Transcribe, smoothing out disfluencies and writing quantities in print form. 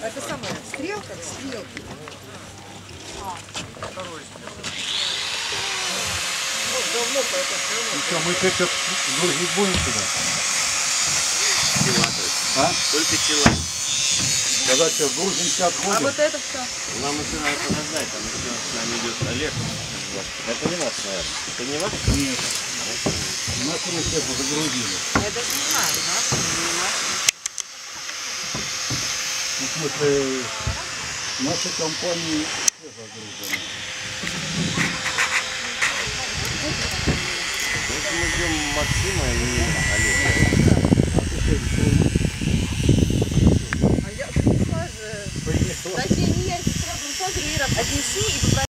Это самая стрелка, стрелки. Ну что, мы как-то грузить будем сюда? Тела. А? Только тела. Когда что, грузимся, А отходим? вот это что? Нам еще надо подождать, там еще с нами идет Олег. Это не ваш, наверное. Это не ваш? Нет. Нас мы всех загрузили. Я даже не знаю, наш или не наш. Ну, в смысле, нашей компании все загружены. Вот мы ждем Максима и Олега. А я принесла же. Точнее, не я, сразу тоже, Ира, отнеси и попроси.